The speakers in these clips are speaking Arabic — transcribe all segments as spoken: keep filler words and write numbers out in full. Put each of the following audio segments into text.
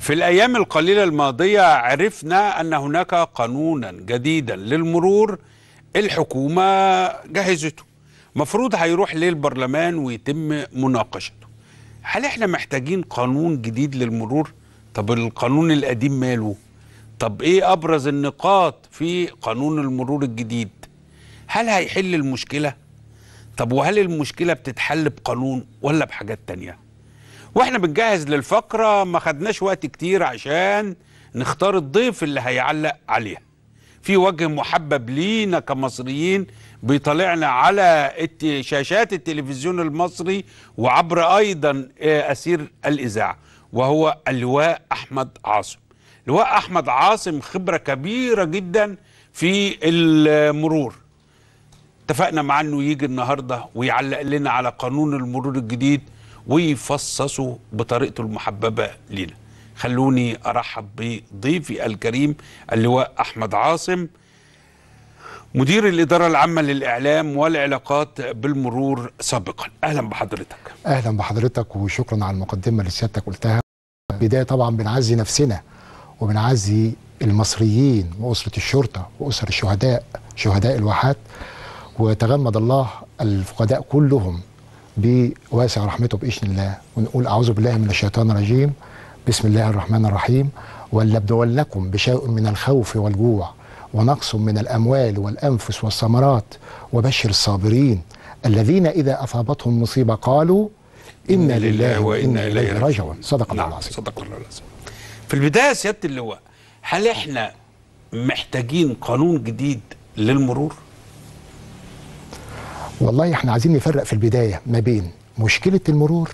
في الأيام القليلة الماضية عرفنا أن هناك قانونا جديدا للمرور الحكومة جهزته، مفروض هيروح للبرلمان ويتم مناقشته. هل احنا محتاجين قانون جديد للمرور؟ طب القانون القديم ماله؟ طب ايه أبرز النقاط في قانون المرور الجديد؟ هل هيحل المشكلة؟ طب وهل المشكلة بتتحل بقانون ولا بحاجات تانية؟ واحنا بنجهز للفقرة ما خدناش وقت كتير عشان نختار الضيف اللي هيعلق عليها. في وجه محبب لينا كمصريين بيطلعنا على شاشات التلفزيون المصري وعبر ايضا اسير الاذاعة، وهو اللواء احمد عاصم. اللواء احمد عاصم خبرة كبيرة جدا في المرور. اتفقنا معاه انه يجي النهارده ويعلق لنا على قانون المرور الجديد ويفصصوا بطريقته المحببة لنا. خلوني أرحب بضيفي الكريم اللواء أحمد عاصم، مدير الإدارة العامة للإعلام والعلاقات بالمرور سابقا. أهلا بحضرتك. أهلا بحضرتك وشكرا على المقدمة اللي سيادتك قلتها. بداية طبعا بنعزي نفسنا وبنعزي المصريين وأسرة الشرطة وأسر الشهداء شهداء الواحات، وتغمد الله الفقداء كلهم بواسع رحمته بإذن الله، ونقول أعوذ بالله من الشيطان الرجيم، بسم الله الرحمن الرحيم، ولنبلونكم بشيء من الخوف والجوع ونقص من الأموال والأنفس والثمرات وبشر الصابرين الذين إذا أصابتهم مصيبة قالوا إنا لله وإنا إليه راجعون. صدق الله العظيم. صدق الله العظيم. في البداية سيادة اللواء، هل إحنا محتاجين قانون جديد للمرور؟ والله احنا عايزين نفرق في البداية ما بين مشكلة المرور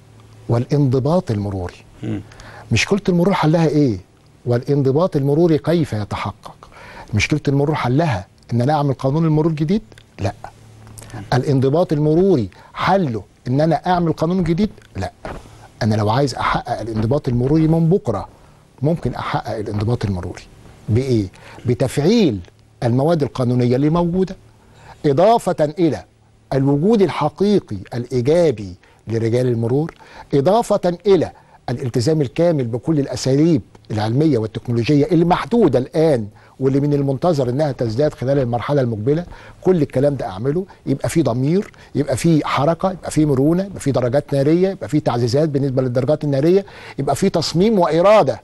والانضباط المروري. م. مشكلة المرور حلها ايه؟ والانضباط المروري كيف يتحقق؟ مشكلة المرور حلها ان انا اعمل قانون المرور جديد؟ لا. م. الانضباط المروري حله ان انا اعمل قانون جديد؟ لا. انا لو عايز احقق الانضباط المروري من بكرة ممكن احقق الانضباط المروري. بايه؟ بتفعيل المواد القانونية اللي موجودة، إضافة إلى الوجود الحقيقي الإيجابي لرجال المرور، إضافة إلى الالتزام الكامل بكل الأساليب العلمية والتكنولوجية اللي محدودة الآن واللي من المنتظر إنها تزداد خلال المرحلة المقبلة. كل الكلام ده أعمله، يبقى فيه ضمير، يبقى فيه حركة، يبقى فيه مرونة، يبقى فيه درجات نارية، يبقى فيه تعزيزات بالنسبة للدرجات النارية، يبقى فيه تصميم وإرادة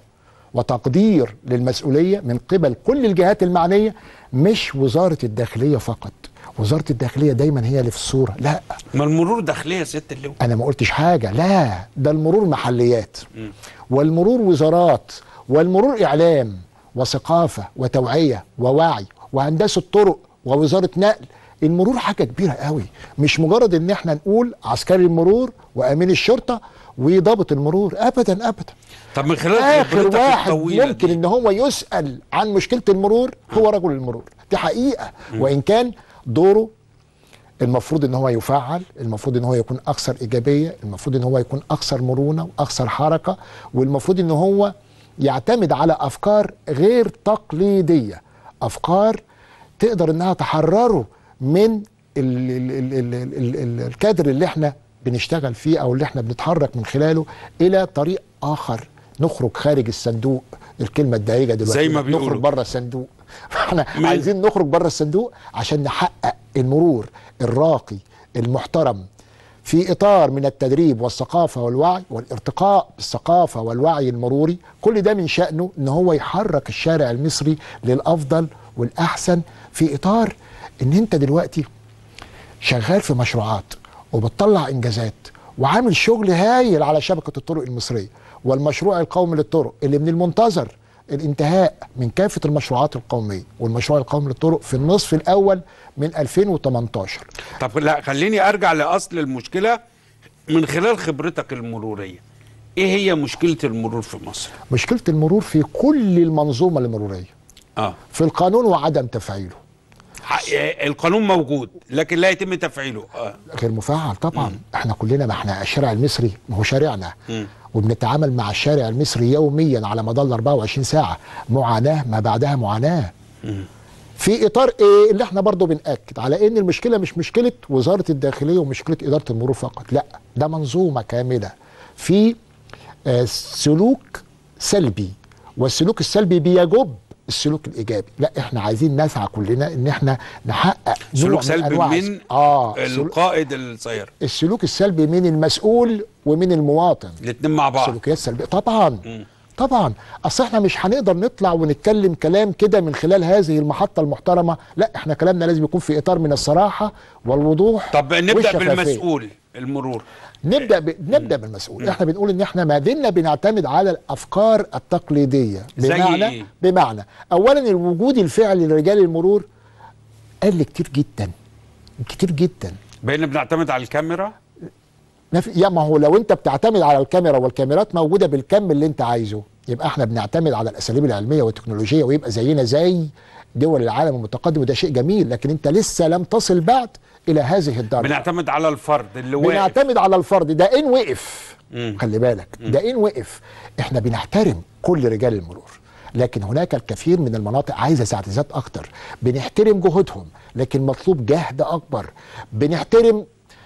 وتقدير للمسؤولية من قبل كل الجهات المعنية، مش وزارة الداخلية فقط. وزارة الداخلية دايما هي اللي في الصورة. لا، ما المرور داخلية يا ست اللواء. أنا ما قلتش حاجة، لا، ده المرور محليات، م. والمرور وزارات، والمرور إعلام وثقافة وتوعية ووعي وهندسة طرق ووزارة نقل. المرور حاجة كبيرة قوي، مش مجرد ان احنا نقول عسكري المرور وامين الشرطة وضابط المرور، ابدا ابدا. طب من خلال اخر واحد ممكن دي. ان هو يسأل عن مشكلة المرور هو رجل المرور، دي حقيقة. م. وان كان دوره المفروض ان هو يفعل، المفروض ان هو يكون اكثر ايجابيه، المفروض ان هو يكون اكثر مرونه واكثر حركه، والمفروض ان هو يعتمد على افكار غير تقليديه، افكار تقدر انها تحرره من ال ال ال ال ال ال الكادر اللي احنا بنشتغل فيه او اللي احنا بنتحرك من خلاله الى طريق اخر، نخرج خارج الصندوق. الكلمه الدارجه دلوقتي زي ما بيقولوا نخرج بره الصندوق. احنا عايزين نخرج بره الصندوق عشان نحقق المرور الراقي المحترم في اطار من التدريب والثقافه والوعي والارتقاء بالثقافه والوعي المروري. كل ده من شأنه ان هو يحرك الشارع المصري للافضل والاحسن، في اطار ان انت دلوقتي شغال في مشروعات وبتطلع انجازات وعامل شغل هايل على شبكه الطرق المصريه، والمشروع القومي للطرق اللي من المنتظر الانتهاء من كافة المشروعات القومية، والمشروع القومي للطرق في النصف الأول من ألفين وتمنتاشر. طب لا، خليني أرجع لأصل المشكلة من خلال خبرتك المرورية. إيه هي مشكلة المرور في مصر؟ مشكلة المرور في كل المنظومة المرورية. آه. في القانون وعدم تفعيله. القانون موجود لكن لا يتم تفعيله. آه. غير مفعل طبعا. م. احنا كلنا، ما احنا الشارع المصري ما هو شارعنا، م. وبنتعامل مع الشارع المصري يوميا على مدار أربعة وعشرين ساعة، معاناة ما بعدها معاناة. م. في اطار ايه اللي احنا برضو بنأكد على ان المشكلة مش مشكلة وزارة الداخلية ومشكلة إدارة المرور فقط، لا، ده منظومة كاملة في آه سلوك سلبي والسلوك السلبي بيجب السلوك الايجابي. لا، احنا عايزين نسعى كلنا ان احنا نحقق سلوك سلبي من, من آه القائد السيارة. السلوك السلبي من المسؤول ومن المواطن، الاثنين مع بعض. سلوكيات سلبيه طبعا. م. طبعا اصل احنا مش هنقدر نطلع ونتكلم كلام كده من خلال هذه المحطه المحترمه، لا احنا كلامنا لازم يكون في اطار من الصراحه والوضوح. طب نبدا بالمسؤول المرور. نبدا ب... نبدا بالمسؤول. م. احنا بنقول ان احنا ما زلنا بنعتمد على الافكار التقليديه. بمعنى إيه؟ بمعنى اولا الوجود الفعلي لرجال المرور قل كتير جدا كتير جدا. بقينا بنعتمد على الكاميرا. ما في، يا ما هو لو انت بتعتمد على الكاميرا والكاميرات موجوده بالكم اللي انت عايزه، يبقى احنا بنعتمد على الاساليب العلميه والتكنولوجيه ويبقى زينا زي دول العالم المتقدم، وده شيء جميل، لكن انت لسه لم تصل بعد الى هذه الدرجه. بنعتمد على الفرد اللي واقف. بنعتمد على الفرد ده ان وقف. مم. خلي بالك، مم. ده ان وقف. احنا بنحترم كل رجال المرور، لكن هناك الكثير من المناطق عايزه تعزيزات اكتر. بنحترم جهودهم لكن مطلوب جهد اكبر. بنحترم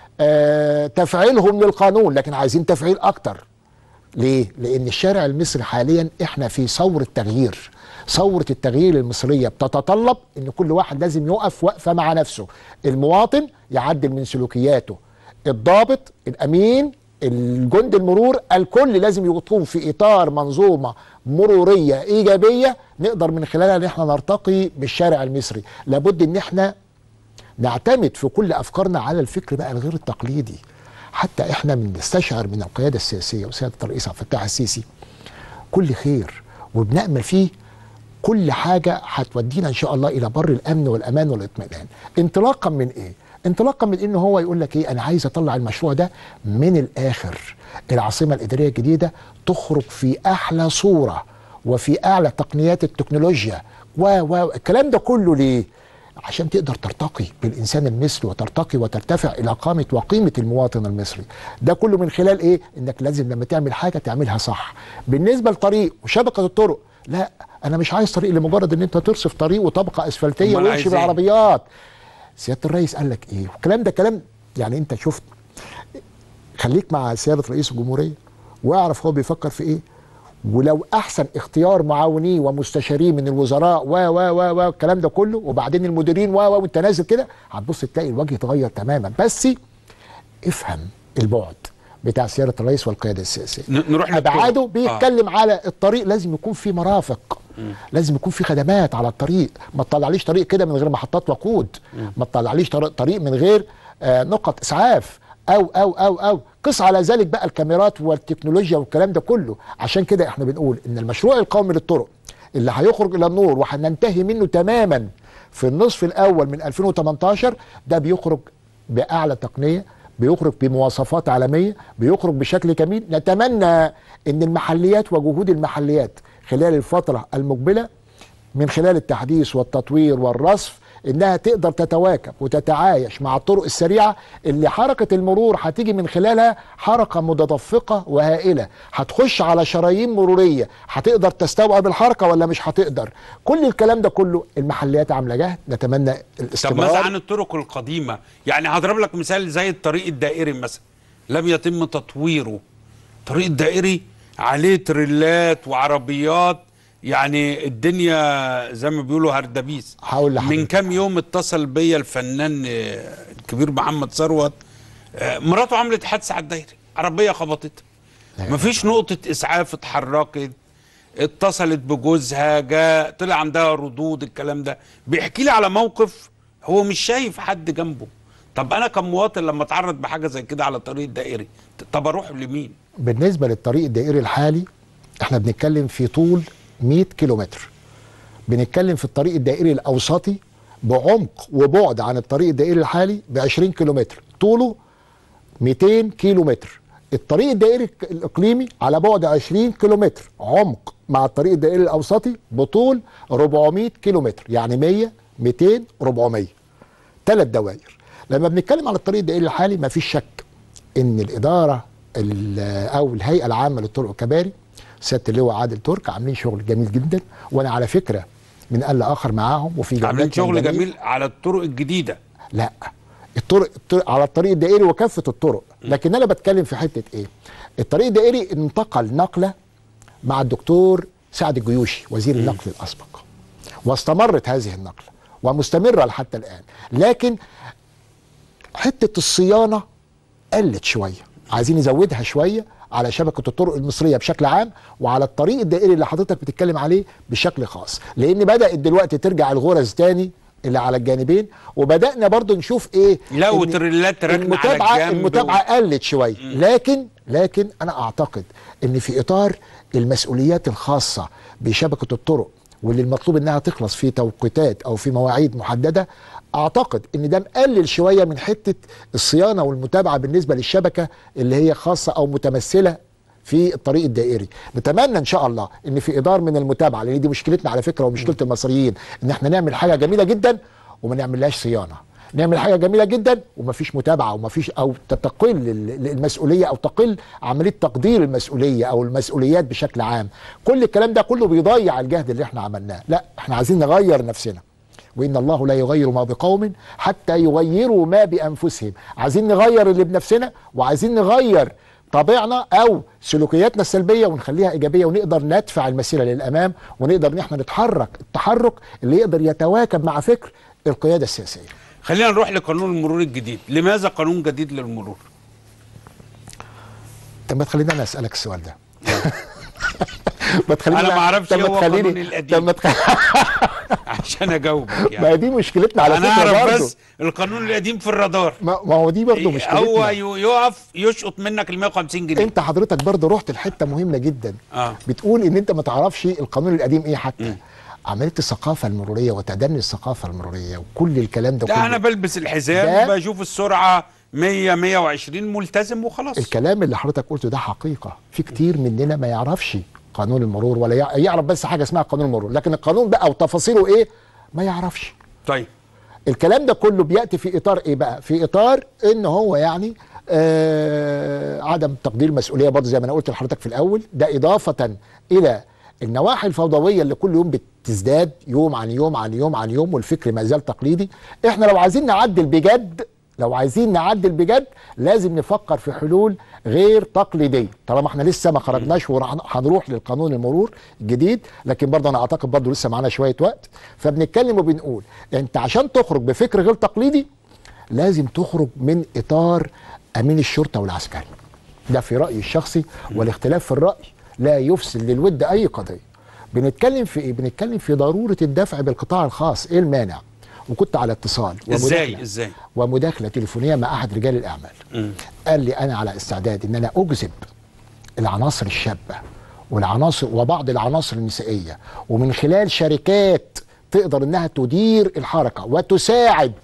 آه تفعيلهم للقانون لكن عايزين تفعيل اكتر. ليه؟ لان الشارع المصري حاليا احنا في ثورة تغيير. ثورة التغيير المصرية بتتطلب ان كل واحد لازم يقف وقفة مع نفسه. المواطن يعدل من سلوكياته، الضابط، الامين، الجند المرور، الكل لازم يكون في اطار منظومة مرورية ايجابية نقدر من خلالها ان احنا نرتقي بالشارع المصري. لابد ان احنا نعتمد في كل افكارنا على الفكر بقى الغير التقليدي. حتى احنا بنستشعر من القياده السياسيه وسياده الرئيس عبد الفتاح السيسي كل خير، وبنأمل فيه كل حاجه هتودينا ان شاء الله الى بر الامن والامان والاطمئنان. انطلاقا من ايه؟ انطلاقا من انه هو يقول لك ايه، انا عايز اطلع المشروع ده من الاخر. العاصمه الاداريه الجديده تخرج في احلى صوره وفي اعلى تقنيات التكنولوجيا و و الكلام ده كله ليه؟ عشان تقدر ترتقي بالإنسان المصري وترتقي وترتفع إلى قامة وقيمة المواطن المصري. ده كله من خلال إيه؟ إنك لازم لما تعمل حاجة تعملها صح. بالنسبة لطريق وشبكة الطرق، لا أنا مش عايز طريق لمجرد إن أنت ترصف طريق وطبقة أسفلتية ويمشي بالعربيات. سيادة الرئيس قال لك إيه؟ والكلام ده كلام يعني أنت شفت. خليك مع سيادة رئيس الجمهورية واعرف هو بيفكر في إيه. ولو احسن اختيار معاونيه ومستشاريه من الوزراء و و و و الكلام ده كله وبعدين المديرين و و وانت نازل كده هتبص تلاقي الوجه اتغير تماما. بس افهم البعد بتاع سياده الرئيس والقياده السياسيه. نروح ابعاده بيتكلم آه. على الطريق لازم يكون فيه مرافق، م. لازم يكون فيه خدمات على الطريق. ما تطلعليش طريق كده من غير محطات وقود، م. ما تطلعليش طريق من غير آه نقط اسعاف او او او او قس على ذلك بقى الكاميرات والتكنولوجيا والكلام ده كله. عشان كده احنا بنقول ان المشروع القومي للطرق اللي هيخرج الى النور وهننتهي منه تماما في النصف الاول من ألفين وتمنتاشر ده بيخرج باعلى تقنيه، بيخرج بمواصفات عالميه، بيخرج بشكل جميل. نتمنى ان المحليات وجهود المحليات خلال الفتره المقبله من خلال التحديث والتطوير والرصف انها تقدر تتواكب وتتعايش مع الطرق السريعه اللي حركه المرور هتيجي من خلالها حركه متدفقه وهائله، هتخش على شرايين مروريه، هتقدر تستوعب الحركه ولا مش هتقدر. كل الكلام ده كله المحليات عامله جهد، نتمنى الاستمرار. طب ماذا عن الطرق القديمه؟ يعني هضرب لك مثال زي الطريق الدائري مثلا، لم يتم تطويره. الطريق الدائري عليه تريلات وعربيات، يعني الدنيا زي ما بيقولوا هردبيس. هقول لحضرتك من كام يوم اتصل بيا الفنان الكبير محمد ثروت، مراته عملت حادثه على الدايري، عربيه خبطتها، مفيش نقطه اسعاف اتحركت، اتصلت بجوزها جاء طلع عندها ردود. الكلام ده بيحكي لي على موقف هو مش شايف حد جنبه. طب انا كمواطن لما اتعرض بحاجه زي كده على الطريق الدائري، طب اروح لمين؟ بالنسبه للطريق الدائري الحالي احنا بنتكلم في طول مئة كيلومتر. بنتكلم في الطريق الدائري الاوسطي بعمق وبعد عن الطريق الدائري الحالي ب عشرين كيلومتر، طوله مئتين كيلومتر. الطريق الدائري الاقليمي على بعد عشرين كيلومتر عمق مع الطريق الدائري الاوسطي بطول أربعمئة كيلومتر، يعني مئة مئتين أربعمئة، ثلاث دوائر. لما بنتكلم عن الطريق الدائري الحالي ما فيش شك ان الاداره او الهيئه العامه للطرق والكباري سياده اللواء عادل ترك عاملين شغل جميل جدا، وانا على فكره من قال لاخر معاهم وفي عاملين شغل جميل. جميل على الطرق الجديده، لا الطرق, الطرق على الطريق الدائري وكافه الطرق. لكن انا بتكلم في حته ايه؟ الطريق الدائري انتقل نقله مع الدكتور سعد الجيوشي وزير النقل الاسبق، واستمرت هذه النقله ومستمره حتى الان. لكن حته الصيانه قلت شويه، عايزين نزودها شويه على شبكه الطرق المصريه بشكل عام، وعلى الطريق الدائري اللي حضرتك بتتكلم عليه بشكل خاص، لان بدات دلوقتي ترجع الغرز تاني اللي على الجانبين، وبدانا برضو نشوف ايه، لا وتريلات ركنه على الجنب، المتابعه قلت شويه. لكن لكن انا اعتقد ان في اطار المسؤوليات الخاصه بشبكه الطرق واللي المطلوب انها تخلص في توقيتات او في مواعيد محدده، اعتقد ان ده مقلل شويه من حته الصيانه والمتابعه بالنسبه للشبكه اللي هي خاصه او متمثله في الطريق الدائري. نتمنى ان شاء الله ان في اطار من المتابعه، لان دي مشكلتنا على فكره ومشكله المصريين، ان احنا نعمل حاجه جميله جدا وما نعملهاش صيانه، نعمل حاجه جميله جدا ومفيش متابعه ومفيش، او تقل المسؤوليه او تقل عمليه تقدير المسؤوليه او المسؤوليات بشكل عام. كل الكلام ده كله بيضيع الجهد اللي احنا عملناه. لا، احنا عايزين نغير نفسنا، وإن الله لا يغير ما بقوم حتى يغيروا ما بأنفسهم. عايزين نغير اللي بنفسنا، وعايزين نغير طبيعنا أو سلوكياتنا السلبية ونخليها إيجابية، ونقدر ندفع المسيرة للأمام، ونقدر نحن نتحرك التحرك اللي يقدر يتواكب مع فكر القيادة السياسية. خلينا نروح لقانون المرور الجديد. لماذا قانون جديد للمرور؟ طب ما تخليني أنا أسألك السؤال ده. ما انا ما اعرفش ايه هو القانون القديم تخليني عشان اجاوبك يعني. ما دي مشكلتنا على فكره. انا اعرف بس القانون القديم في الرادار، ما هو دي برضه مشكلتنا. هو يقف يشقط منك ال مية وخمسين جنيه. انت حضرتك برضه رحت لحته مهمه جدا. آه. بتقول ان انت ما تعرفش القانون القديم ايه حتى. م. عمليه الثقافه المروريه وتدني الثقافه المروريه وكل الكلام ده لا كله. انا بلبس الحزام، بشوف السرعه مية مية وعشرين ملتزم وخلاص. الكلام اللي حضرتك قلته ده حقيقه، في كتير مننا ما يعرفش قانون المرور، ولا يعرف بس حاجه اسمها قانون المرور، لكن القانون بقى وتفاصيله ايه ما يعرفش. طيب الكلام ده كله بياتي في اطار ايه بقى؟ في اطار ان هو يعني آه عدم تقدير مسؤوليه برضه زي ما انا قلت لحضرتك في الاول، ده اضافه الى النواحي الفوضويه اللي كل يوم بتزداد يوم عن يوم عن يوم عن يوم، والفكر ما زال تقليدي. احنا لو عايزين نعدل بجد لو عايزين نعدل بجد لازم نفكر في حلول غير تقليديه، طالما احنا لسه ما خرجناش وهنروح للقانون المرور الجديد، لكن برضه انا اعتقد برضه لسه معانا شويه وقت. فبنتكلم وبنقول انت عشان تخرج بفكر غير تقليدي لازم تخرج من اطار امين الشرطه والعسكري. ده في رايي الشخصي، والاختلاف في الراي لا يفسد للود اي قضيه. بنتكلم في ايه؟ بنتكلم في ضروره الدفع بالقطاع الخاص، ايه المانع؟ وكنت على اتصال ازاي ازاي ومداخله تليفونيه مع احد رجال الاعمال. م. قال لي انا على استعداد ان انا اجذب العناصر الشابه والعناصر وبعض العناصر النسائيه، ومن خلال شركات تقدر انها تدير الحركه وتساعد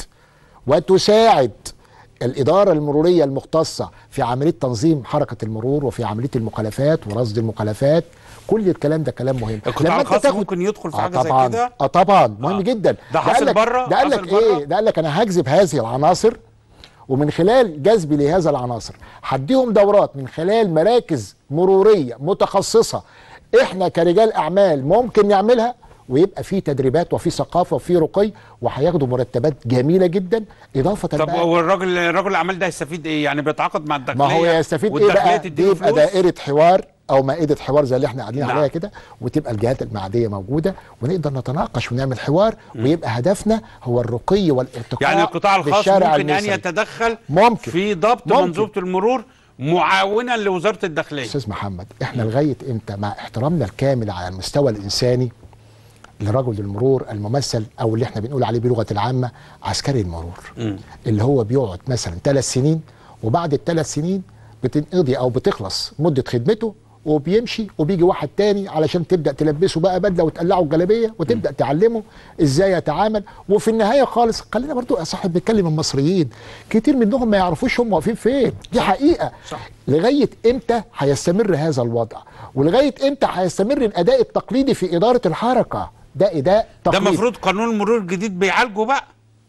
وتساعد الاداره المروريه المختصه في عمليه تنظيم حركه المرور وفي عمليه المخالفات ورصد المخالفات. كل الكلام ده كلام مهم. القطاع الخاص ممكن يدخل في آه حاجه زي كده؟ اه طبعا مهم آه. جدا. ده حاصل بره؟ ده قال لك ايه؟ ده قال لك انا هجذب هذه العناصر، ومن خلال جذبي لهذا العناصر هديهم دورات من خلال مراكز مروريه متخصصه احنا كرجال اعمال ممكن نعملها، ويبقى في تدريبات وفي ثقافه وفي رقي، وهياخدوا مرتبات جميله جدا. اضافه طب هو الراجل الراجل الاعمال ده هيستفيد ايه؟ يعني بيتعاقد مع الداخليه؟ ما هو يستفيد ايه بقى؟ دي يبقى دائره حوار او مائده حوار زي اللي احنا قاعدين عليها كده، وتبقى الجهات المعنيه موجوده ونقدر نتناقش ونعمل حوار، ويبقى هدفنا هو الرقي والارتقاء. يعني القطاع الخاص ممكن ان يتدخل ممكن في ضبط ممكن. منظومه المرور معاونا لوزاره الداخليه. استاذ محمد، احنا لغايه امتى مع احترامنا الكامل على المستوى الانساني لرجل المرور الممثل او اللي احنا بنقول عليه بلغه العامه عسكري المرور، م. اللي هو بيقعد مثلا ثلاث سنين، وبعد الثلاث سنين بتنقضي او بتخلص مده خدمته وبيمشي، وبيجي واحد تاني علشان تبدا تلبسه بقى بدله وتقلعه الجلابيه وتبدا م. تعلمه ازاي يتعامل. وفي النهايه خالص خلينا برضو يا صاحب بنتكلم المصريين كتير منهم ما يعرفوش هم واقفين فين، دي حقيقه. صح. لغايه امتى هيستمر هذا الوضع؟ ولغايه امتى هيستمر الاداء التقليدي في اداره الحركه؟ ده اداء تقليدي. ده المفروض قانون المرور الجديد بيعالجه بقى.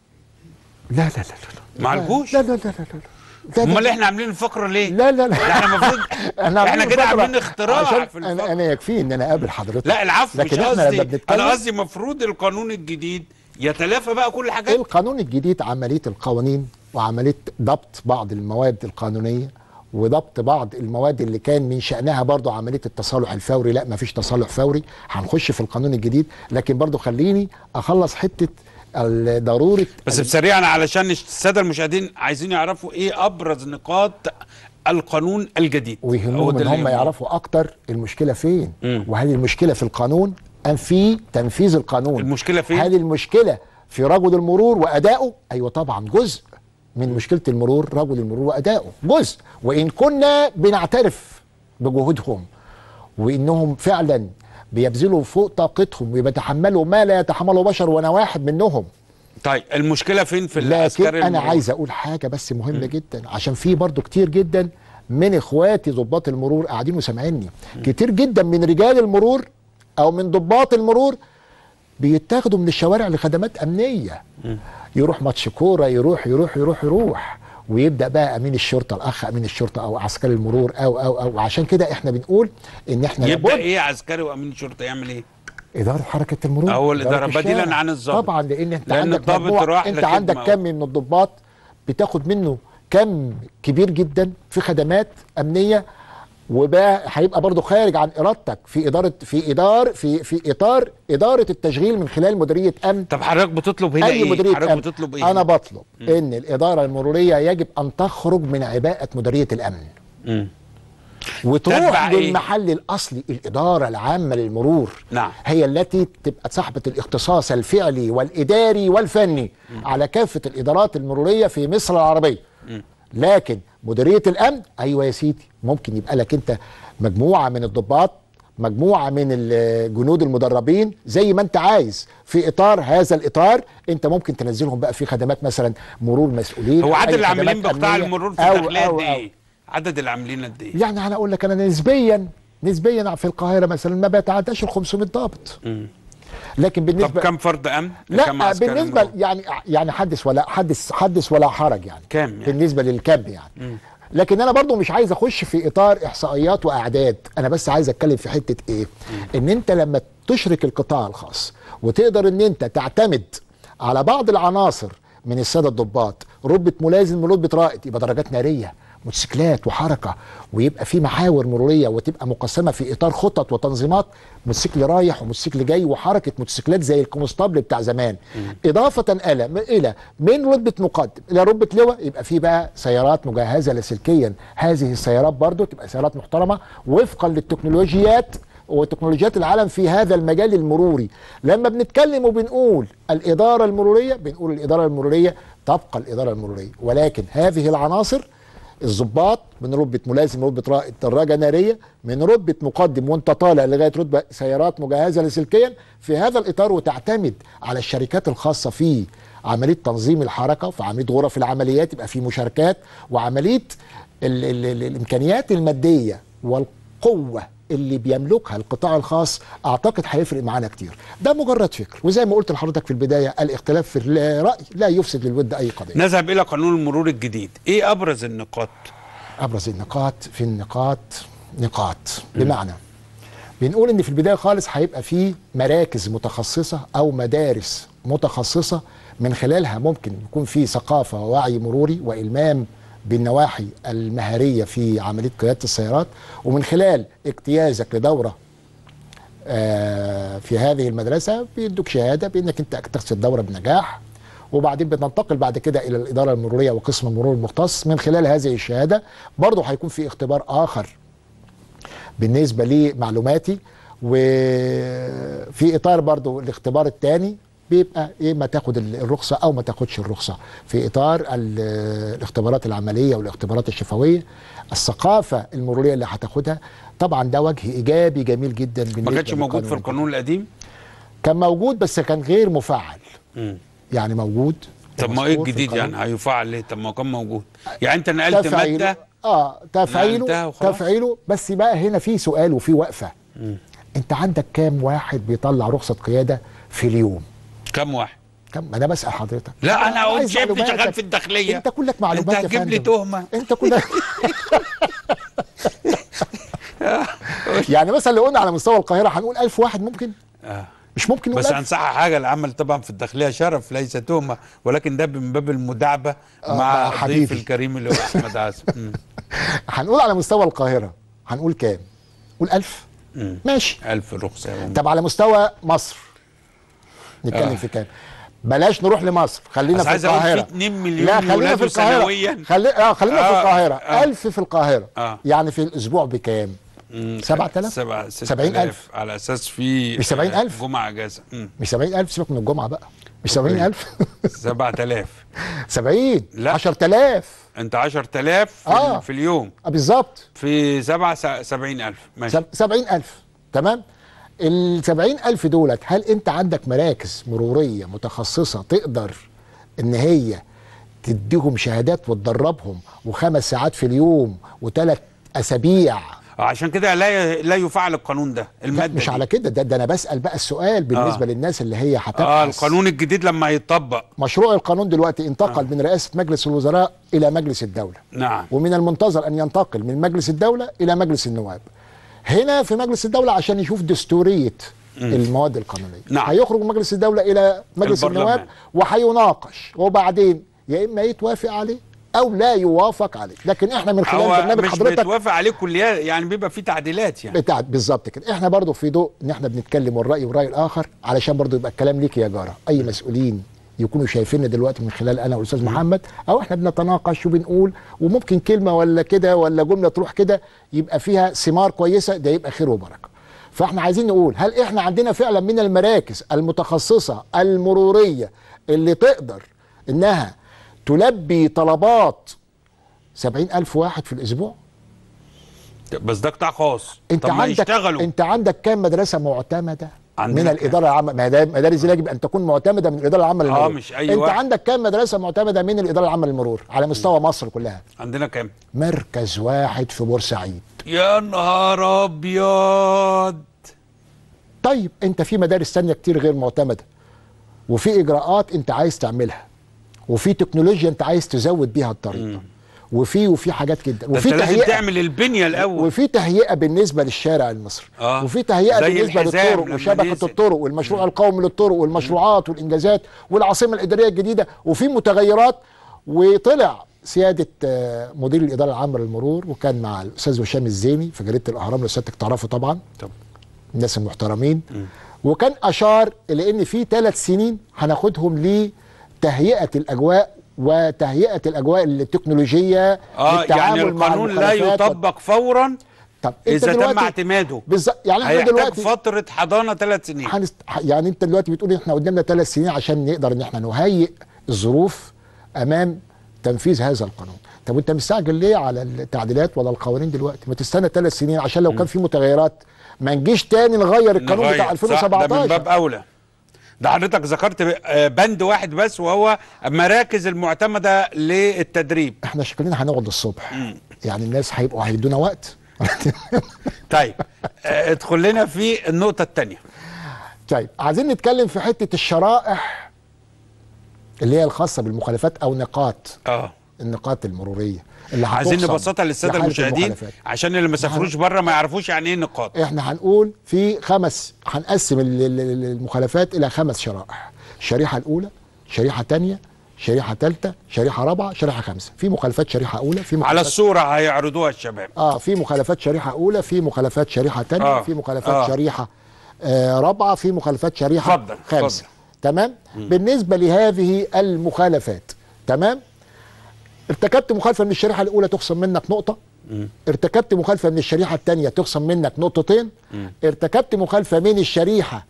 لا لا لا لا ما عالجوش. لا لا لا لا لا امال احنا عاملين الفقره ليه؟ لا لا لا احنا المفروض احنا كده عاملين اختراع في الفقره. انا انا يكفي ان انا اقابل حضرتك. لا العفو، مش قصدي، انا قصدي المفروض القانون الجديد يتلافى بقى كل الحاجات. القانون الجديد عمليه القوانين وعمليه ضبط بعض المواد القانونيه وضبط بعض المواد اللي كان من شأنها برضو عملية التصالح الفوري. لا، مفيش تصالح فوري، هنخش في القانون الجديد. لكن برضو خليني أخلص حتة ضرورة. بس بسريعا علشان السادة المشاهدين عايزين يعرفوا ايه أبرز نقاط القانون الجديد، ويهمهم ان هم يعرفوا اكتر المشكله فين. مم. وهل المشكله في القانون ام في تنفيذ القانون؟ المشكله فين؟ هل المشكله في رجل المرور وادائه؟ ايوه طبعا جزء من مشكله المرور رجل المرور وادائه، جزء. وان كنا بنعترف بجهودهم وانهم فعلا بيبذلوا فوق طاقتهم وبيتحملوا ما لا يتحمله بشر، وانا واحد منهم. طيب المشكله فين في العسكري المرور؟ لكن انا عايز اقول حاجه بس مهمه م. جدا، عشان في برضو كتير جدا من اخواتي ضباط المرور قاعدين وسامعيني. كتير جدا من رجال المرور او من ضباط المرور بيتاخدوا من الشوارع لخدمات امنيه. م. يروح ماتش كوره، يروح يروح يروح يروح ويبدا بقى امين الشرطه، الاخ امين الشرطه او عسكري المرور او او او عشان كده احنا بنقول ان احنا يبدا ايه عسكري وامين الشرطه يعمل ايه؟ إدارة حركة المرور، أو الإدارة بديلا عن الضابط. طبعا لأن أنت لأن عندك مجموعة، أنت عندك كم من الضباط بتاخد منه كم كبير جدا في خدمات أمنية، وبقى هيبقى برضه خارج عن إرادتك في إدارة في إدار في في إطار إدارة التشغيل من خلال مديرية أمن. طب حضرتك بتطلب هنا أي إيه؟ مديرية حضرتك أمن. بتطلب إيه؟ أنا بطلب م. إن الإدارة المرورية يجب أن تخرج من عباءة مديرية الأمن. م. وتروح للمحل الاصلي، الاداره العامه للمرور. نعم. هي التي تبقى صاحبه الاختصاص الفعلي والاداري والفني م. على كافه الادارات المروريه في مصر العربيه. م. لكن مديريه الامن، ايوه يا سيدي، ممكن يبقى لك انت مجموعه من الضباط، مجموعه من الجنود المدربين زي ما انت عايز في اطار هذا الاطار. انت ممكن تنزلهم بقى في خدمات مثلا مرور مسؤولين. هو عدد العاملين بقطاع المرور في الداخليه قد ايه؟ عدد العاملين قد ايه؟ يعني انا اقول لك، انا نسبيا نسبيا في القاهره مثلا ما بيتعداش ال خمسمائة ضابط. لكن بالنسبه طب كم فرد امن؟ لا كم بالنسبه مرور؟ يعني يعني حدث ولا حدث حدث ولا حرج يعني. كم يعني؟ بالنسبه للكم يعني. مم. لكن انا برضو مش عايز اخش في اطار احصائيات واعداد، انا بس عايز اتكلم في حته ايه؟ مم. ان انت لما تشرك القطاع الخاص وتقدر ان انت تعتمد على بعض العناصر من الساده الضباط، رتبه ملازم ورتبه رائد، يبقى درجات ناريه، موتوسيكلات وحركه، ويبقى في محاور مروريه وتبقى مقسمه في اطار خطط وتنظيمات، موتوسيكل رايح وموتوسيكل جاي وحركه موتوسيكلات زي الكونستابل بتاع زمان. م. اضافه الى الى من رتبه مقدم الى رتبه لواء، يبقى في بقى سيارات مجهزه لاسلكيا. هذه السيارات برضو تبقى سيارات محترمه وفقا للتكنولوجيات وتكنولوجيات العالم في هذا المجال المروري. لما بنتكلم وبنقول الاداره المروريه، بنقول الاداره المروريه تبقى الاداره المروريه، ولكن هذه العناصر، الضباط من رتبه ملازم رتبه رائد دراجه ناريه، من رتبه مقدم وانت طالع لغايه رتبه سيارات مجهزه لاسلكيا، في هذا الاطار، وتعتمد على الشركات الخاصه في عمليه تنظيم الحركه وفي عمليه غرف العمليات، يبقى في مشاركات وعمليه ال ال ال الامكانيات الماديه والقوه اللي بيملكها القطاع الخاص. اعتقد هيفرق معانا كتير. ده مجرد فكر، وزي ما قلت لحضرتك في البدايه، الاختلاف في الراي لا يفسد للود اي قضيه. نذهب الى قانون المرور الجديد، ايه ابرز النقاط؟ ابرز النقاط، في النقاط نقاط بمعنى بنقول ان في البدايه خالص هيبقى في مراكز متخصصه او مدارس متخصصه، من خلالها ممكن يكون في ثقافه ووعي مروري والمام بالنواحي المهاريه في عمليه قياده السيارات، ومن خلال اجتيازك لدوره في هذه المدرسه بيدوك شهاده بانك انت اجتزت الدوره بنجاح، وبعدين بتنتقل بعد كده الى الاداره المروريه وقسم المرور المختص. من خلال هذه الشهاده برضه هيكون في اختبار اخر بالنسبه لمعلوماتي، وفي اطار برضه الاختبار الثاني بيبقى ايه، ما تاخد الرخصه او ما تاخدش الرخصه، في اطار الاختبارات العمليه والاختبارات الشفويه. الثقافه المروريه اللي هتاخدها طبعا ده وجه ايجابي جميل جدا. ما كانش موجود في القانون القديم؟ كان موجود بس كان غير مفعل. م. يعني موجود. طب ما ايه الجديد يعني هيفعل ليه؟ طب ما هو كان موجود. يعني انت نقلت ماده اه تفعيله تفعيله بس بقى هنا في سؤال وفي وقفه. م. انت عندك كام واحد بيطلع رخصه قياده في اليوم؟ كم واحد؟ كم؟ ما انا بسال حضرتك. لا انا قلت شايفني شغال في الداخليه. انت كلك معلومات. انت هتجيب لي تهمه. انت كلك يعني مثلا لو قلنا على مستوى القاهره هنقول ألف واحد ممكن؟ اه مش ممكن نقول بس هنصحح حاجه، العمل طبعا في الداخليه شرف ليس تهمه، ولكن ده من باب المداعبه آه مع الضيف الكريم اللي هو احمد عاصم. هنقول على مستوى القاهره هنقول كام؟ قول ألف. مم. ماشي. ألف رخصه. طب على مستوى مصر نتكلم آه. في كام؟ بلاش نروح لمصر، خلينا في عايز اقول القاهره. في اتنين مليون لا خلينا في القاهره. سنويا. خلي... اه خلينا آه. في القاهره. آه. ألف في القاهره. آه. يعني في الاسبوع بكام؟ سبعة آلاف؟ سبعة سبعين ألف على اساس في مش سبعين ألف؟ جمعه اجازه. مش سبعين ألف، سيبك من الجمعه بقى. مش سبعين ألف. سبعة آلاف. سبعين. لا. عشرة آلاف. انت عشرة آلاف في, آه. في اليوم. اه بالظبط. في سبعة سبعين ألف. ماشي. سب... سبعين ألف. تمام. ال سبعين ألف دولت، هل انت عندك مراكز مروريه متخصصه تقدر ان هي تديهم شهادات وتدربهم وخمس ساعات في اليوم وثلاث اسابيع؟ عشان كده لا لا يفعل القانون ده الماده مش دي. على كده، ده, ده انا بسال بقى السؤال بالنسبه آه. للناس اللي هي هتبحث. اه القانون الجديد لما يتطبق. مشروع القانون دلوقتي انتقل آه. من رئاسه مجلس الوزراء الى مجلس الدوله. نعم. ومن المنتظر ان ينتقل من مجلس الدوله الى مجلس النواب. هنا في مجلس الدوله عشان يشوف دستوريه مم. المواد القانونيه. نعم. هيخرج من مجلس الدوله الى مجلس البرلمان. النواب وهيناقش، وبعدين يا اما يتوافق عليه او لا يوافق عليه. لكن احنا من خلال برنامج مش حضرتك بيتوافق عليه كليات، يعني بيبقى فيه تعديلات يعني بتاع بالظبط كده. احنا برضو في ضوء ان احنا بنتكلم والراي والراي الاخر، علشان برضو يبقى الكلام ليك يا جاره. اي مسؤولين يكونوا شايفيننا دلوقتي من خلال انا والاستاذ محمد، او احنا بنتناقش وبنقول، وممكن كلمه ولا كده ولا جمله تروح كده يبقى فيها ثمار كويسه، ده يبقى خير وبركه. فاحنا عايزين نقول، هل احنا عندنا فعلا من المراكز المتخصصه المروريه اللي تقدر انها تلبي طلبات سبعين ألف واحد في الاسبوع؟ بس ده قطاع خاص. انت طب ما عندك يشتغلوا. انت عندك كام مدرسه معتمده من كام؟ الاداره العامه؟ ما هي مدارس دي يجب ان تكون معتمده من الاداره العامه للمرور. اه مش اي انت واحد. عندك كام مدرسه معتمده من الاداره العامه للمرور على مستوى مصر كلها؟ عندنا كام؟ مركز واحد في بورسعيد. يا نهار ابيض. طيب انت في مدارس ثانيه كتير غير معتمده، وفي اجراءات انت عايز تعملها، وفي تكنولوجيا انت عايز تزود بيها الطريق، وفي وفي حاجات كده، وفي وفي لازم تعمل البنيه الاول، وفي تهيئه بالنسبه للشارع المصري، آه. وفي تهيئه زي بالنسبه الحزام للطرق لما وشبكه نزل. الطرق والمشروع القومي للطرق والمشروعات والانجازات والعاصمه الاداريه الجديده، وفي متغيرات. وطلع سياده آه، مدير الاداره العامه للمرور، وكان مع الاستاذ هشام الزيني في جريده الاهرام، لو سيادتك تعرفوا طبعا. طب. الناس المحترمين. م. وكان اشار الى ان في ثلاث سنين هناخدهم لتهيئه الاجواء وتهيئه الاجواء التكنولوجيه اه يعني للتعامل مع القانون لا يطبق و... فورا. طب اذا تم اعتماده بالظبط. يعني احنا هيحتاج دلوقتي فتره حضانه ثلاث سنين. حنست... يعني انت دلوقتي بتقول احنا قدامنا ثلاث سنين عشان نقدر ان احنا نهيئ الظروف امام تنفيذ هذا القانون. طب وانت مستعجل ليه على التعديلات ولا القوانين دلوقتي؟ ما تستنى ثلاث سنين عشان لو كان في متغيرات ما نجيش تاني نغير القانون نغير. بتاع ألفين وسبعتاشر. ده من باب اولى. ده حضرتك ذكرت بند واحد بس، وهو مراكز المعتمده للتدريب. احنا شكلنا هنقعد الصبح. مم. يعني الناس هيبقوا هيدونا وقت. طيب ادخل لنا في النقطه الثانيه. طيب عايزين نتكلم في حته الشرائح اللي هي الخاصه بالمخالفات او نقاط اه النقاط المروريه اللي عايزين نبسطها للساده المشاهدين عشان اللي ما سافروش بره ما يعرفوش يعني ايه نقاط. احنا هنقول في خمس، هنقسم المخالفات الى خمس شرائح. الشريحه الاولى، شريحه ثانيه، شريحه ثالثه، شريحه رابعه، شريحه خامسه. في مخالفات شريحه اولى، في مخالفات على الصوره هيعرضوها الشباب. اه في مخالفات شريحه اولى، في مخالفات شريحه ثانيه، آه. في مخالفات آه. شريحه آه رابعه، في مخالفات شريحه فضل. خامسه. فضل. تمام. مم. بالنسبه لهذه المخالفات، تمام، ارتكبت مخالفه من الشريحه الاولى تخصم منك نقطه. مم. ارتكبت مخالفه من الشريحه الثانيه تخصم منك نقطتين. مم. ارتكبت مخالفه من الشريحه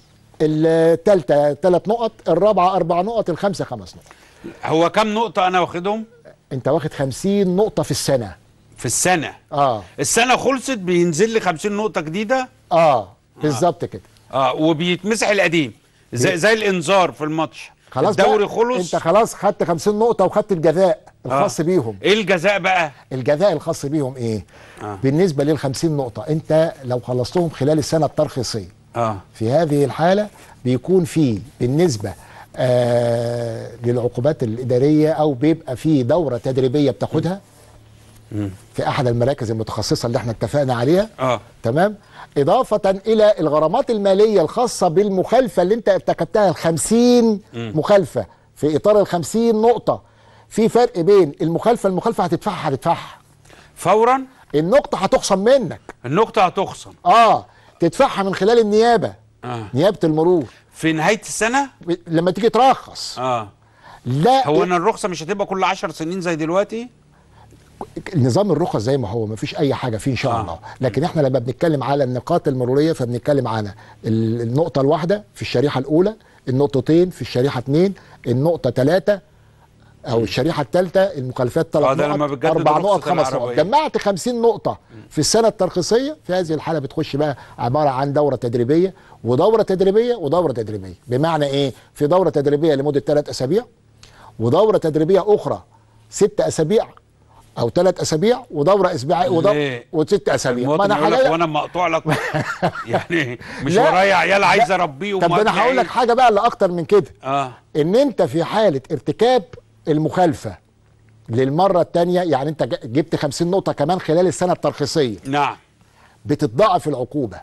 الثالثه ثلاث نقط، الرابعه اربع نقط، الخامسه خمس نقط. هو كم نقطه انا واخدهم؟ انت واخد خمسين نقطه في السنه. في السنه؟ اه السنه خلصت بينزل لي خمسين نقطه جديده. اه بالظبط كده. اه وبيتمسح القديم زي زي الانذار في الماتش. خلاص الدوري خلص، انت خلاص خدت خمسين نقطه وخدت الجزاء الخاص آه. بيهم. ايه الجزاء بقى؟ الجزاء الخاص بيهم ايه؟ آه. بالنسبه لل خمسين نقطه، انت لو خلصتهم خلال السنه الترخيصيه اه في هذه الحاله بيكون في بالنسبه آه للعقوبات الاداريه، او بيبقى في دوره تدريبيه بتاخدها م. في احد المراكز المتخصصه اللي احنا اتفقنا عليها. اه تمام. اضافه الى الغرامات الماليه الخاصه بالمخالفه اللي انت ارتكبتها، ال خمسين مخالفه في اطار ال خمسين نقطه. في فرق بين المخالفه المخالفه هتدفعها هتدفعها فورا النقطه هتخصم منك. النقطه هتخصم اه تدفعها من خلال النيابه. آه. نيابه المرور في نهايه السنه لما تيجي ترخص. اه لا هو انا الرخصه مش هتبقى كل عشر سنين زي دلوقتي؟ نظام الرخص زي ما هو، ما فيش اي حاجه فيه ان شاء آه. الله. لكن احنا لما بنتكلم على النقاط المروريه فبنتكلم على النقطه الواحده في الشريحه الاولى، النقطتين في الشريحه اتنين، النقطه ثلاثه او الشريحه الثالثه، المخالفات ثلاث آه، ده لما نقط، بتجدد اربع رخصة نقط، خمس نقط. العربية. جمعت خمسين نقطه في السنه الترخيصيه، في هذه الحاله بتخش بقى عباره عن دوره تدريبيه ودوره تدريبيه ودوره تدريبيه. بمعنى ايه؟ في دوره تدريبيه لمده ثلاث اسابيع، ودوره تدريبيه اخرى ست اسابيع او ثلاث اسابيع، ودوره اسبوعيه ودوره وست اسابيع. ما انا هلاقي وانا مقطوع لك يعني مش لا، ورايا عيال عايز لا. اربيهم. طب انا هقول لك حاجه بقى اللي اكتر من كده. اه ان انت في حاله ارتكاب المخالفه للمره الثانيه، يعني انت جبت خمسين نقطه كمان خلال السنه الترخيصيه، نعم، بتتضاعف العقوبه.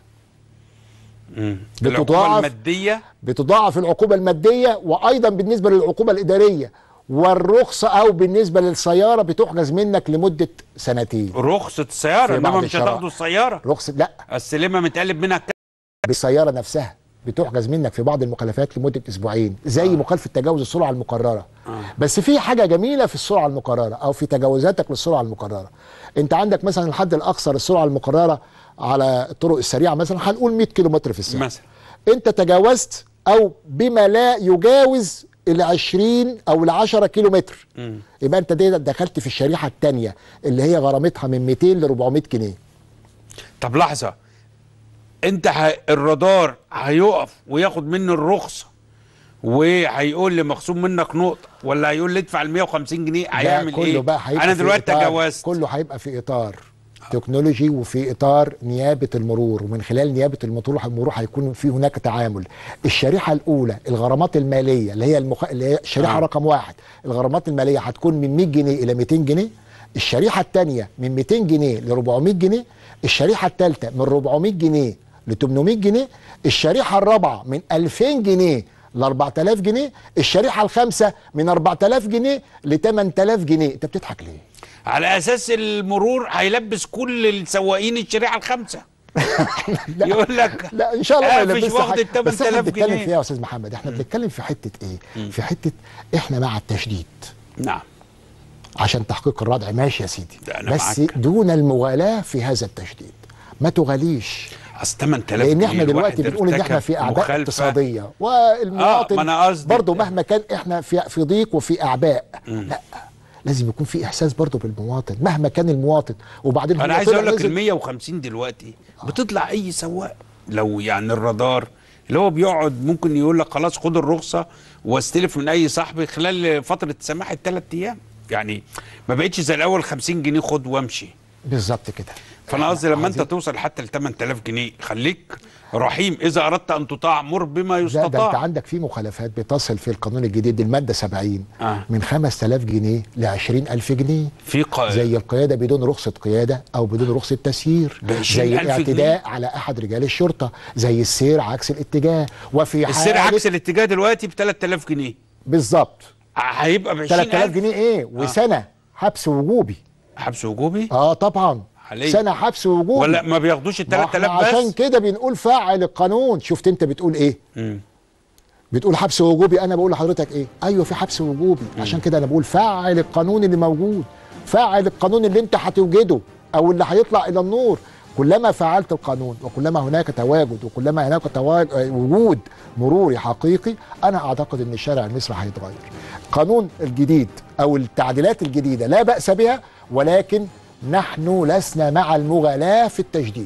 امم بتضاعف العقوبه الماديه، بتضاعف العقوبه الماديه، وايضا بالنسبه للعقوبه الاداريه والرخصه، او بالنسبه للسياره بتحجز منك لمده سنتين. رخصه السياره، في بعض انما مش الشرائع. هتاخدوا السياره. رخصه لا، السلمه متقلب منها كام؟ بالسياره نفسها بتحجز منك في بعض المخالفات لمده اسبوعين، زي آه. مخالفه تجاوز السرعه المقرره. آه. بس في حاجه جميله في السرعه المقرره او في تجاوزاتك للسرعه المقرره. انت عندك مثلا الحد الاقصى للسرعه المقرره على الطرق السريعه مثلا هنقول مية كيلو متر في الساعه مثلا. انت تجاوزت او بما لا يجاوز ال عشرين او ال عشرة كيلو متر، م. يبقى انت دخلت في الشريحه الثانيه اللي هي غرامتها من مئتين ل أربعمائة جنيه. طب لحظه، انت ه... الرادار هيقف وياخد مني الرخصه وهيقول لي مخصوم منك نقطه، ولا هيقول لي ادفع ال مئة وخمسين جنيه؟ هيعمل كله ايه؟ بقى انا دلوقتي تجاوزت. كله هيبقى في اطار تكنولوجي وفي اطار نيابه المرور، ومن خلال نيابه المرور المرور هيكون في هناك تعامل. الشريحه الاولى الغرامات الماليه اللي هي المخ... اللي هي الشريحه آه. رقم واحد، الغرامات الماليه هتكون من مئة جنيه الى مئتين جنيه. الشريحه الثانيه من مئتين جنيه ل أربعمائة جنيه. الشريحه الثالثه من أربعمائة جنيه ل ثمانمائة جنيه. الشريحه الرابعه من ألفين جنيه ل أربعة آلاف جنيه. الشريحه الخامسه من أربعة آلاف جنيه ل ثمانية آلاف جنيه. انت بتضحك ليه؟ على اساس المرور هيلبس كل السواقين الشريحه الخامسه. يقول لك لا ان شاء الله ما يلبسش واخد ال ثمانية آلاف جنيه. بنتكلم فيها يا استاذ محمد، احنا بنتكلم في حته ايه؟ م. في حته احنا مع التشديد. نعم، عشان تحقيق الردع ماشي يا سيدي، بس معك. دون المغالاه في هذا التشديد. ما تغاليش، اصل ثمانية آلاف جنيه لان احنا دلوقتي بنقول ان احنا في اعباء مخالفة. اقتصاديه، والمواطن آه برضه مهما كان احنا في في ضيق وفي اعباء. م. لا، لازم يكون في احساس برضه بالمواطن مهما كان المواطن. وبعدين انا عايز اقول لك ال مئة وخمسين دلوقتي آه. بتطلع اي سواق، لو يعني الرادار اللي هو بيقعد ممكن يقول لك خلاص خد الرخصه واستلف من اي صاحبي خلال فتره سماح الثلاث ايام. يعني ما بقتش زي الاول خمسين جنيه خد وامشي. بالظبط كده. فانا قصدي لما انت توصل حتى ل ثمانية آلاف جنيه خليك رحيم، اذا اردت ان تطاع مر بما يستطاع. لا، ده انت عندك في مخالفات بتصل في القانون الجديد الماده سبعين آه. من خمسة آلاف جنيه ل عشرين ألف جنيه. في ق... زي القياده بدون رخصه قياده او بدون رخصه تسيير، زي الاعتداء على احد رجال الشرطه، زي السير عكس الاتجاه. وفي حاله السير عكس الاتجاه دلوقتي ب ثلاثة آلاف جنيه بالظبط. هيبقى ب عشرين ألف. ثلاثة آلاف جنيه ايه؟ وسنه آه. حبس وجوبي. حبس وجوبي؟ اه طبعا علي. سنه حبس وجوبي. ولا ما بياخدوش ال ثلاثة آلاف بس؟ عشان كده بنقول فعل القانون. شفت انت بتقول ايه؟ مم. بتقول حبس وجوبي، انا بقول لحضرتك ايه؟ ايوه في حبس وجوبي. مم. عشان كده انا بقول فعل القانون اللي موجود، فعل القانون اللي انت هتوجده او اللي هيطلع الى النور. كلما فعلت القانون وكلما هناك تواجد وكلما هناك تواجد وجود مروري حقيقي، انا اعتقد ان الشارع المصري هيتغير. القانون الجديد او التعديلات الجديده لا باس بها، ولكن نحن لسنا مع المغالاة في التجديد.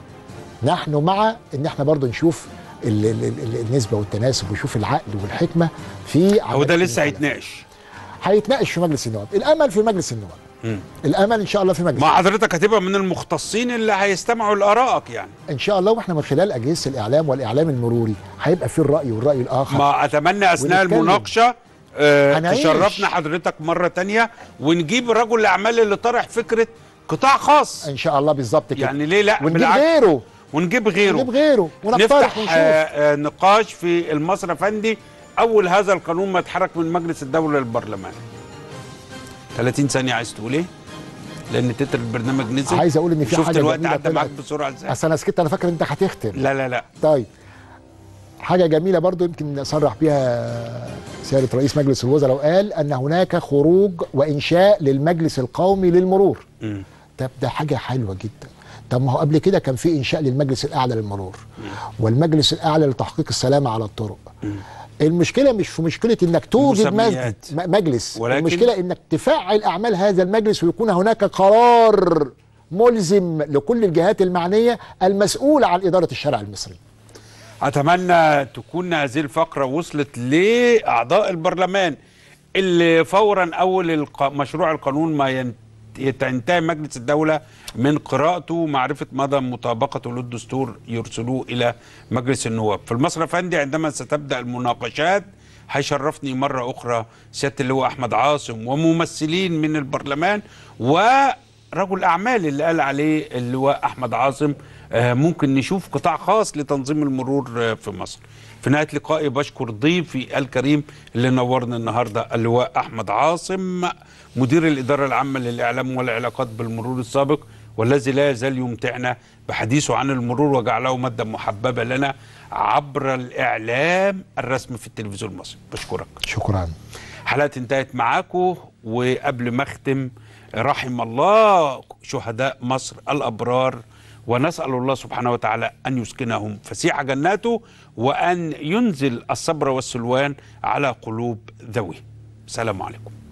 نحن مع ان احنا برضو نشوف ال ال ال النسبة والتناسب ونشوف العقل والحكمة في. هو ده لسه هيتناقش هيتناقش في مجلس النواب. الامل في مجلس النواب. مم. الامل ان شاء الله في مجلس مع حضرتك هتبقى من المختصين اللي هيستمعوا لارائك يعني ان شاء الله. واحنا من خلال اجهزة الاعلام والاعلام المروري هيبقى في الراي والراي الاخر. ما اتمنى اثناء المناقشة آه تشرفنا حضرتك مرة تانية ونجيب رجل الاعمال اللي طرح فكرة قطاع خاص ان شاء الله. بالظبط كده. يعني ليه لا، ونجيب غيره ونجيب غيره ونجيب غيره ونفتح آه نقاش في المصري افندي اول هذا القانون ما يتحرك من مجلس الدولة للبرلمان. ثلاثين ثانية عايز تقول ايه؟ لان تتر البرنامج نزل. عايز اقول ان في حاجه شفت الوقت جميلة عدى معاك طلعت. بسرعه ازاي؟ اصل انا سكت، انا فاكر انت هتختم. لا لا لا. طيب حاجه جميله برضو يمكن صرح بيها سياده رئيس مجلس الوزراء، وقال ان هناك خروج وانشاء للمجلس القومي للمرور. م. طب ده حاجه حلوه جدا. طب ما هو قبل كده كان في انشاء للمجلس الاعلى للمرور م. والمجلس الاعلى لتحقيق السلامه على الطرق. م. المشكله مش في مشكله انك توجد مجلس، المشكله انك تفعل اعمال هذا المجلس ويكون هناك قرار ملزم لكل الجهات المعنيه المسؤوله عن اداره الشارع المصري. اتمنى تكون هذه الفقره وصلت لاعضاء البرلمان اللي فورا اول الق... مشروع القانون ما ين... ينتهي مجلس الدوله من قراءته معرفه مدى مطابقته للدستور يرسلوه الى مجلس النواب. في المسرح فندي عندما ستبدا المناقشات هيشرفني مره اخرى سياده اللواء احمد عاصم وممثلين من البرلمان ورجل اعمال اللي قال عليه اللواء احمد عاصم ممكن نشوف قطاع خاص لتنظيم المرور في مصر. في نهايه لقائي بشكر ضيفي الكريم اللي نورنا النهارده اللواء احمد عاصم مدير الاداره العامه للاعلام والعلاقات بالمرور السابق، والذي لا يزال يمتعنا بحديثه عن المرور وجعله ماده محببه لنا عبر الاعلام الرسمي في التلفزيون المصري. بشكرك. شكرا. حلقه انتهت معاكم، وقبل ما اختم رحم الله شهداء مصر الابرار، ونسأل الله سبحانه وتعالى أن يسكنهم فسيح جناته وأن ينزل الصبر والسلوان على قلوب ذويه. السلام عليكم.